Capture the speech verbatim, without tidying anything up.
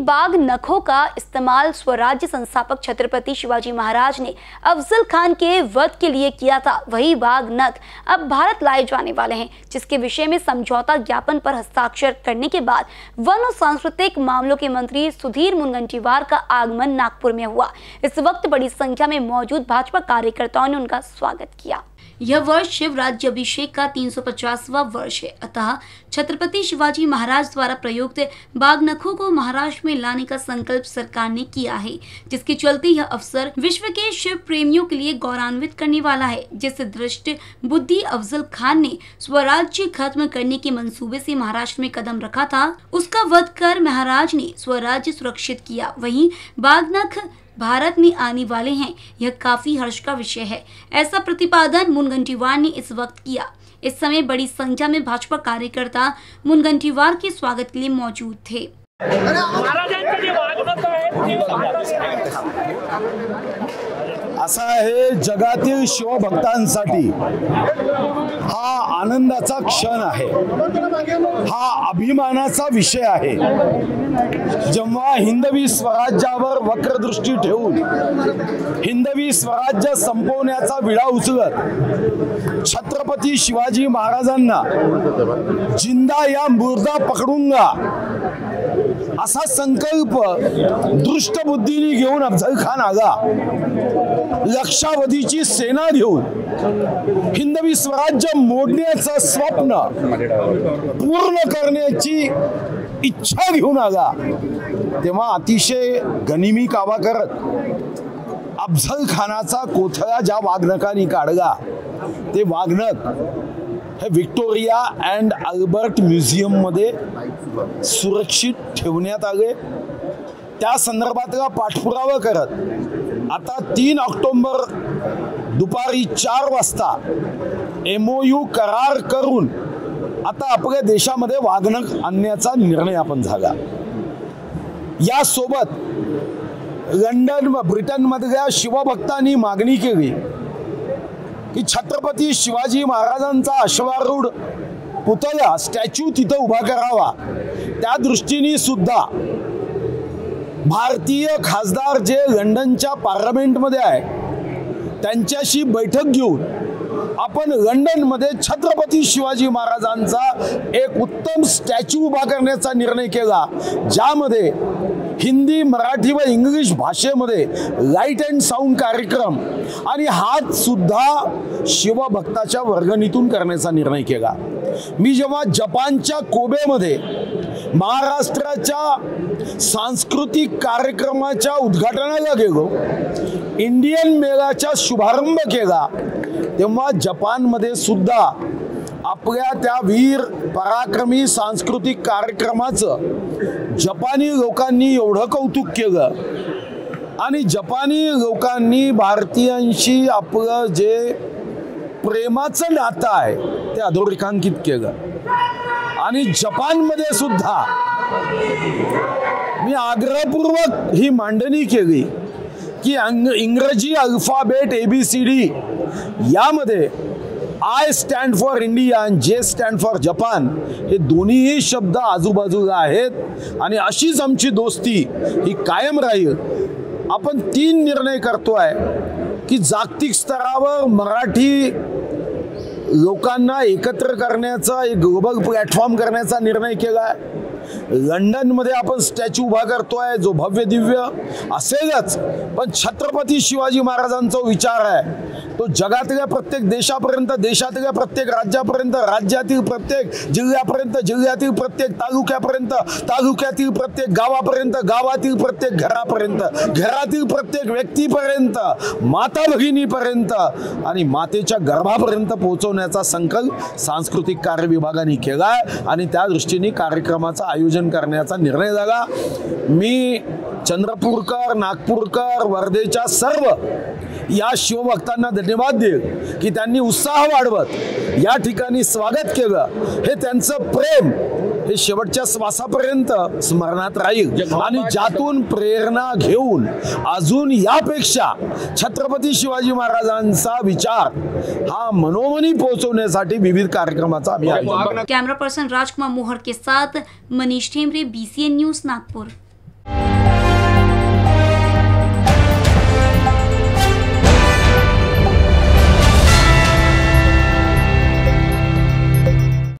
बाघ नखों का इस्तेमाल स्वराज्य संस्थापक छत्रपति शिवाजी महाराज ने अफजल खान के वध के लिए किया था, वही बाघ नख अब भारत लाए जाने वाले हैं, जिसके विषय में समझौता ज्ञापन पर हस्ताक्षर करने के बाद वन और सांस्कृतिक मामलों के मंत्री सुधीर मुनगंटीवार का आगमन नागपुर में हुआ। इस वक्त बड़ी संख्या में मौजूद भाजपा कार्यकर्ताओं ने उनका स्वागत किया। यह वर्ष शिव राज्य अभिषेक का तीन सौ पचासवां वर्ष है, अतः छत्रपति शिवाजी महाराज द्वारा प्रयुक्त बाघ नखों को महाराष्ट्र में लाने का संकल्प सरकार ने किया है, जिसके चलते यह अवसर विश्व के शिव प्रेमियों के लिए गौरवान्वित करने वाला है। जिस दृष्टि बुद्धि अफजल खान ने स्वराज्य खत्म करने के मंसूबे से महाराष्ट्र में कदम रखा था, उसका वध कर महाराज ने स्वराज्य सुरक्षित किया। वहीं बाघ नख भारत में आने वाले हैं, यह काफी हर्ष का विषय है, ऐसा प्रतिपादन मुनगंटीवार ने इस वक्त किया। इस समय बड़ी संख्या में भाजपा कार्यकर्ता मुनगंटीवार के स्वागत के लिए मौजूद थे। असा आहे जगातील शिवभक्तांसाठी हा आनंदाचा क्षण आहे, हा अभिमानाचा विषय आहे। जेव्हा हिंदवी स्वराज्यावर वक्रदृष्टी ठेवून हिंदवी स्वराज्य संपवण्याचा विडा उचलत छत्रपती शिवाजी महाराजांना जिंदा या मुर्दा पकडूंगा असा संकल्प दृष्ट बुद्धीने घेऊन अफजल खान आगा लक्षावधीची सेना घेऊन हिंदवी स्वराज्य मोडण्याचं स्वप्न पूर्ण करण्याची इच्छा घेऊन आला, तेव्हा अतिशय गनिमी कावा करत अफजल खानाचा कोथळा ज्या वाघनकांनी काढला ते वाघनक हे विक्टोरिया अँड अल्बर्ट म्युझियम मध्ये सुरक्षित ठेवण्यात आले। त्या संदर्भातला पाठपुरावा करत आता तीन ऑक्टोबर दुपारी चार वाजता एमओयू करार करून आता आपल्या देशामध्ये वाघनख आणण्याचा निर्णय आपण झाला। या सोबत लंडन व ब्रिटन मधल्या शिवभक्तांनी मागणी केली की छत्रपती शिवाजी महाराजांचा अश्वारूढ पुतळा स्टॅच्यू तिथं उभा करावा। त्या दृष्टीने सुद्धा भारतीय खासदार जे लंडनच्या पार्लमेंट मध्ये आहे त्यांच्याशी बैठक घेऊन आपण लंडन मध्ये छत्रपती शिवाजी महाराजांचा एक उत्तम स्टॅच्यू उभा करण्याचा निर्णय केला, ज्यामध्ये हिंदी, मराठी व इंग्लिश भाषेमध्ये लाईट अँड साऊंड कार्यक्रम आणि हात सुद्धा शिवभक्ताच्या वर्गणीतून करण्याचा निर्णय केला। मी जेव्हा जपानच्या कोबेमध्ये महाराष्ट्राच्या सांस्कृतिक कार्यक्रमाच्या उद्घाटनाला गेलो, इंडियन मेळाचा शुभारंभ केला, तेव्हा जपानमध्ये सुद्धा आपल्या त्या वीर पराक्रमी सांस्कृतिक कार्यक्रमाचं जपानी लोकांनी एवढं कौतुक केलं आणि जपानी लोकांनी भारतीयांशी आपलं जे प्रेमाचं नातं आहे ते अधोरेखांकित केलं। आणि जपानमध्ये सुद्धा मी आग्रहपूर्वक ही मांडणी केली की इंग्रजी अल्फाबेट एबीसीडी यामध्ये आय स्टँड फॉर इंडिया आणि जे स्टँड फॉर जपान हे दोन्ही शब्द आजूबाजूला आहेत आणि अशीच आमची दोस्ती ही कायम राहील। आपण तीन निर्णय करतोय की जागतिक स्तरावर मराठी लोकांना एकत्र करण्याचा एक ग्लोबल प्लॅटफॉर्म करण्याचा निर्णय केलाय। लंडन मध्ये आपण स्टॅच्यू उभा करतोय जो भव्य दिव्य असेलच, पण छत्रपती शिवाजी महाराजांचा विचार आहे तो जगातल्या प्रत्येक देशापर्यंत, देशातल्या प्रत्येक राज्यापर्यंत, राज्यातील प्रत्येक जिल्ह्यापर्यंत, जिल्ह्यातील प्रत्येक तालुक्यापर्यंत, तालुक्यातील प्रत्येक गावापर्यंत, गावातील प्रत्येक घरापर्यंत, घरातील प्रत्येक व्यक्तीपर्यंत, माता भगिनीपर्यंत आणि मातेच्या गर्भापर्यंत पोहोचवण्याचा संकल्प सांस्कृतिक कार्य विभागाने केलाय आणि त्या दृष्टीने कार्यक्रमाचा आयोजन करण्याचा निर्णय झाला। मी चंद्रपूरकर, नागपूरकर, वर्धेच्या सर्व या शिवभक्तांना धन्यवाद देईल की त्यांनी उत्साह वाढवत या ठिकाणी स्वागत केलं। हे त्यांचं प्रेम हे शेवटच्या श्वासापर्यंत स्मरणात राहील आणि ज्यातून प्रेरणा घेऊन अजून यापेक्षा छत्रपती शिवाजी महाराजांचा विचार हा मनोमनी पोहोचवण्यासाठी विविध कार्यक्रमाचा आम्ही आयोजन। कैमरा पर्सन राजकुमार मोहर के साथ मनीष ठेमरे, बीसीएन न्यूज, नागपुर।